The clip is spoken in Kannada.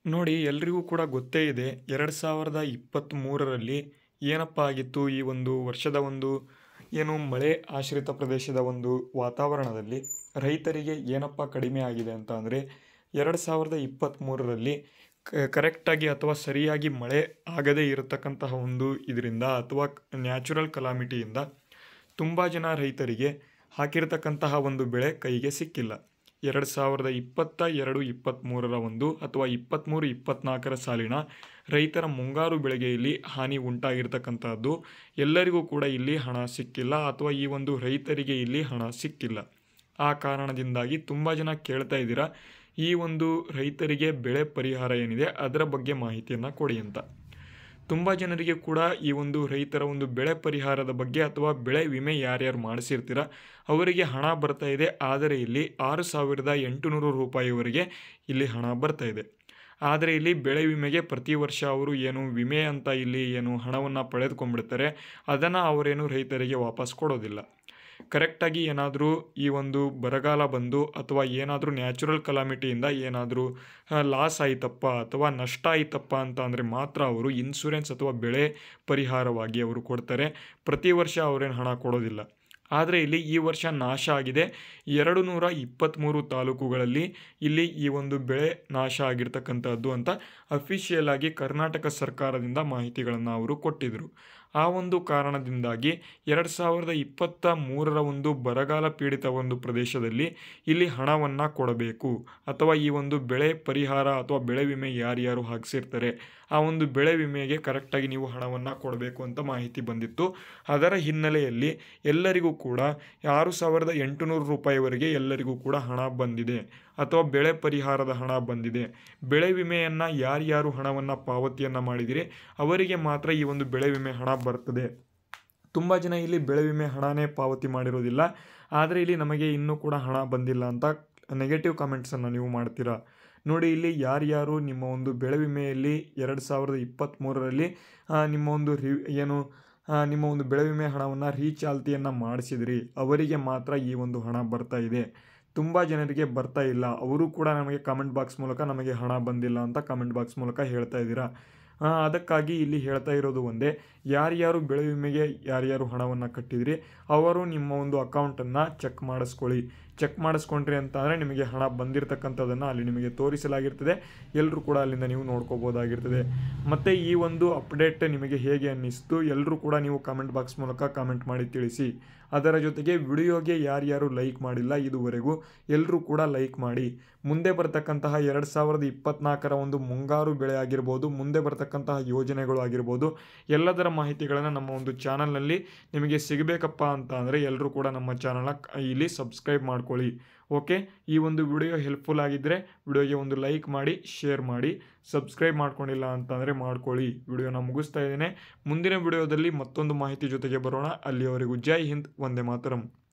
ನೋಡಿ ಎಲ್ರಿಗೂ ಕೂಡ ಗೊತ್ತೇ ಇದೆ 2023ರಲ್ಲಿ ಏನಪ್ಪ ಆಗಿತ್ತು ಈ ಒಂದು ವರ್ಷದ ಒಂದು ಏನು ಮಳೆ ಆಶ್ರಿತ ಪ್ರದೇಶದ ಒಂದು ವಾತಾವರಣದಲ್ಲಿ ರೈತರಿಗೆ ಏನಪ್ಪ ಕಡಿಮೆ ಆಗಿದೆ ಅಂತ ಅಂದರೆ 2023ರಲ್ಲಿ ಕರೆಕ್ಟಾಗಿ ಅಥವಾ ಸರಿಯಾಗಿ ಮಳೆ ಆಗದೇ ಇರತಕ್ಕಂತಹ ಒಂದು ಇದರಿಂದ ಅಥವಾ ನ್ಯಾಚುರಲ್ ಕಲಾಮಿಟಿಯಿಂದ ತುಂಬ ಜನ ರೈತರಿಗೆ ಹಾಕಿರ್ತಕ್ಕಂತಹ ಒಂದು ಬೆಳೆ ಕೈಗೆ ಸಿಕ್ಕಿಲ್ಲ. 2022-23ರ ಒಂದು ಅಥವಾ 23-24ರ ಸಾಲಿನ ರೈತರ ಮುಂಗಾರು ಬೆಳೆಗೆ ಇಲ್ಲಿ ಹಾನಿ ಉಂಟಾಗಿರ್ತಕ್ಕಂಥದ್ದು. ಎಲ್ಲರಿಗೂ ಕೂಡ ಇಲ್ಲಿ ಹಣ ಸಿಕ್ಕಿಲ್ಲ ಅಥವಾ ಈ ಒಂದು ರೈತರಿಗೆ ಇಲ್ಲಿ ಹಣ ಸಿಕ್ಕಿಲ್ಲ. ಆ ಕಾರಣದಿಂದಾಗಿ ತುಂಬ ಜನ ಕೇಳ್ತಾ ಇದ್ದೀರಾ, ಈ ಒಂದು ರೈತರಿಗೆ ಬೆಳೆ ಪರಿಹಾರ ಏನಿದೆ ಅದರ ಬಗ್ಗೆ ಮಾಹಿತಿಯನ್ನು ಕೊಡಿ ಅಂತ. ತುಂಬ ಜನರಿಗೆ ಕೂಡ ಈ ಒಂದು ರೈತರ ಒಂದು ಬೆಳೆ ಪರಿಹಾರದ ಬಗ್ಗೆ ಅಥವಾ ಬೆಳೆ ವಿಮೆ ಯಾರ್ಯಾರು ಮಾಡಿಸಿರ್ತೀರ ಅವರಿಗೆ ಹಣ ಬರ್ತಾ ಇದೆ. ಆದರೆ ಇಲ್ಲಿ 6,800 ರೂಪಾಯಿವರೆಗೆ ಇಲ್ಲಿ ಹಣ ಬರ್ತಾ ಇದೆ. ಆದರೆ ಇಲ್ಲಿ ಬೆಳೆ ವಿಮೆಗೆ ಪ್ರತಿ ವರ್ಷ ಅವರು ಏನು ವಿಮೆ ಅಂತ ಇಲ್ಲಿ ಏನು ಹಣವನ್ನು ಪಡೆದುಕೊಂಡ್ಬಿಡ್ತಾರೆ, ಅದನ್ನು ಅವರೇನು ರೈತರಿಗೆ ವಾಪಸ್ ಕೊಡೋದಿಲ್ಲ. ಕರೆಕ್ಟಾಗಿ ಏನಾದರೂ ಈ ಒಂದು ಬರಗಾಲ ಬಂದು ಅಥವಾ ಏನಾದರೂ ನ್ಯಾಚುರಲ್ ಕಲಾಮಿಟಿಯಿಂದ ಏನಾದರೂ ಲಾಸ್ ಆಯ್ತಪ್ಪ ಅಥವಾ ನಷ್ಟ ಆಯ್ತಪ್ಪ ಅಂತ ಅಂದರೆ ಮಾತ್ರ ಅವರು ಇನ್ಶೂರೆನ್ಸ್ ಅಥವಾ ಬೆಳೆ ಪರಿಹಾರವಾಗಿ ಅವರು ಕೊಡ್ತಾರೆ. ಪ್ರತಿ ವರ್ಷ ಅವರೇನು ಹಣ ಕೊಡೋದಿಲ್ಲ. ಆದರೆ ಇಲ್ಲಿ ಈ ವರ್ಷ ನಾಶ ಆಗಿದೆ 223 ತಾಲೂಕುಗಳಲ್ಲಿ ಇಲ್ಲಿ ಈ ಒಂದು ಬೆಳೆ ನಾಶ ಆಗಿರ್ತಕ್ಕಂಥದ್ದು ಅಂತ ಅಫಿಷಿಯಲ್ ಆಗಿ ಕರ್ನಾಟಕ ಸರ್ಕಾರದಿಂದ ಮಾಹಿತಿಗಳನ್ನು ಅವರು ಕೊಟ್ಟಿದ್ದರು. ಆ ಒಂದು ಕಾರಣದಿಂದಾಗಿ 2023ರ ಒಂದು ಬರಗಾಲ ಪೀಡಿತ ಒಂದು ಪ್ರದೇಶದಲ್ಲಿ ಇಲ್ಲಿ ಹಣವನ್ನು ಕೊಡಬೇಕು ಅಥವಾ ಈ ಒಂದು ಬೆಳೆ ಪರಿಹಾರ ಅಥವಾ ಬೆಳೆ ವಿಮೆ ಯಾರ್ಯಾರು ಹಾಕಿಸಿರ್ತಾರೆ ಆ ಒಂದು ಬೆಳೆ ವಿಮೆಗೆ ಕರೆಕ್ಟಾಗಿ ನೀವು ಹಣವನ್ನು ಕೊಡಬೇಕು ಅಂತ ಮಾಹಿತಿ ಬಂದಿತ್ತು. ಅದರ ಹಿನ್ನೆಲೆಯಲ್ಲಿ ಎಲ್ಲರಿಗೂ ಕೂಡ 6,800 ರೂಪಾಯಿವರೆಗೆ ಎಲ್ಲರಿಗೂ ಕೂಡ ಹಣ ಬಂದಿದೆ ಅಥವಾ ಬೆಳೆ ಪರಿಹಾರದ ಹಣ ಬಂದಿದೆ. ಬೆಳೆ ವಿಮೆಯನ್ನು ಯಾರ್ಯಾರು ಹಣವನ್ನು ಪಾವತಿಯನ್ನು ಮಾಡಿದಿರಿ ಅವರಿಗೆ ಮಾತ್ರ ಈ ಒಂದು ಬೆಳೆ ವಿಮೆ ಹಣ ಬರ್ತದೆ. ತುಂಬ ಜನ ಇಲ್ಲಿ ಬೆಳೆ ವಿಮೆ ಹಣನೇ ಪಾವತಿ ಮಾಡಿರೋದಿಲ್ಲ, ಆದರೆ ಇಲ್ಲಿ ನಮಗೆ ಇನ್ನೂ ಕೂಡ ಹಣ ಬಂದಿಲ್ಲ ಅಂತ ನೆಗೆಟಿವ್ ಕಮೆಂಟ್ಸನ್ನು ನೀವು ಮಾಡ್ತೀರಾ. ನೋಡಿ, ಇಲ್ಲಿ ಯಾರ್ಯಾರು ನಿಮ್ಮ ಒಂದು ಬೆಳೆ ವಿಮೆಯಲ್ಲಿ 2023ರಲ್ಲಿ ನಿಮ್ಮ ಒಂದು ನಿಮ್ಮ ಒಂದು ಬೆಳೆ ವಿಮೆ ಹಣವನ್ನು ರೀಚಾಲ್ತಿಯನ್ನು ಮಾಡಿಸಿದ್ರಿ ಅವರಿಗೆ ಮಾತ್ರ ಈ ಒಂದು ಹಣ ಬರ್ತಾ ಇದೆ. ತುಂಬ ಜನರಿಗೆ ಬರ್ತಾ ಇಲ್ಲ. ಅವರು ಕೂಡ ನಮಗೆ ಕಮೆಂಟ್ ಬಾಕ್ಸ್ ಮೂಲಕ ನಮಗೆ ಹಣ ಬಂದಿಲ್ಲ ಅಂತ ಕಮೆಂಟ್ ಬಾಕ್ಸ್ ಮೂಲಕ ಹೇಳ್ತಾ ಇದ್ದೀರಾ. ಅದಕ್ಕಾಗಿ ಇಲ್ಲಿ ಹೇಳ್ತಾ ಇರೋದು ಒಂದೇ, ಯಾರ್ಯಾರು ಬೆಳೆ ವಿಮೆಗೆ ಯಾರ್ಯಾರು ಹಣವನ್ನು ಕಟ್ಟಿದ್ರಿ ಅವರು ನಿಮ್ಮ ಒಂದು ಅಕೌಂಟನ್ನು ಚೆಕ್ ಮಾಡಿಸ್ಕೊಳ್ಳಿ. ಚೆಕ್ ಮಾಡಿಸ್ಕೊಂಡ್ರಿ ಅಂತ ಅಂದರೆ ನಿಮಗೆ ಹಣ ಬಂದಿರತಕ್ಕಂಥದ್ದನ್ನು ಅಲ್ಲಿ ನಿಮಗೆ ತೋರಿಸಲಾಗಿರ್ತದೆ. ಎಲ್ಲರೂ ಕೂಡ ಅಲ್ಲಿಂದ ನೀವು ನೋಡ್ಕೋಬೋದಾಗಿರ್ತದೆ. ಮತ್ತು ಈ ಒಂದು ಅಪ್ಡೇಟ್ ನಿಮಗೆ ಹೇಗೆ ಅನ್ನಿಸ್ತು ಎಲ್ಲರೂ ಕೂಡ ನೀವು ಕಮೆಂಟ್ ಬಾಕ್ಸ್ ಮೂಲಕ ಕಮೆಂಟ್ ಮಾಡಿ ತಿಳಿಸಿ. ಅದರ ಜೊತೆಗೆ ವಿಡಿಯೋಗೆ ಯಾರ್ಯಾರು ಲೈಕ್ ಮಾಡಿಲ್ಲ ಇದುವರೆಗೂ ಎಲ್ಲರೂ ಕೂಡ ಲೈಕ್ ಮಾಡಿ. ಮುಂದೆ ಬರ್ತಕ್ಕಂತಹ 2024ರ ಒಂದು ಮುಂಗಾರು ಬೆಳೆ ಆಗಿರ್ಬೋದು, ಮುಂದೆ ಬರ್ತಕ್ಕಂತಹ ಯೋಜನೆಗಳು ಆಗಿರ್ಬೋದು, ಎಲ್ಲದರ ಮಾಹಿತಿಗಳನ್ನು ನಮ್ಮ ಒಂದು ಚಾನಲ್ನಲ್ಲಿ ನಿಮಗೆ ಸಿಗಬೇಕಪ್ಪ ಅಂತ ಅಂದರೆ ಎಲ್ಲರೂ ಕೂಡ ನಮ್ಮ ಚಾನಲ್ನ ಇಲ್ಲಿ ಸಬ್ಸ್ಕ್ರೈಬ್ ಮಾಡ್ಕೊಳ್ಳಿ. ಓಕೆ, ಈ ಒಂದು ವಿಡಿಯೋ ಹೆಲ್ಪ್ಫುಲ್ ಆಗಿದ್ದರೆ ವಿಡಿಯೋಗೆ ಒಂದು ಲೈಕ್ ಮಾಡಿ, ಶೇರ್ ಮಾಡಿ. ಸಬ್ಸ್ಕ್ರೈಬ್ ಮಾಡ್ಕೊಂಡಿಲ್ಲ ಅಂತಂದರೆ ಮಾಡ್ಕೊಳ್ಳಿ. ವಿಡಿಯೋನ ಮುಗಿಸ್ತಾ ಇದ್ದೇನೆ. ಮುಂದಿನ ವಿಡಿಯೋದಲ್ಲಿ ಮತ್ತೊಂದು ಮಾಹಿತಿ ಜೊತೆಗೆ ಬರೋಣ. ಅಲ್ಲಿಯವರೆಗೂ ಜೈ ಹಿಂದ್, ವಂದೇ ಮಾತರಂ.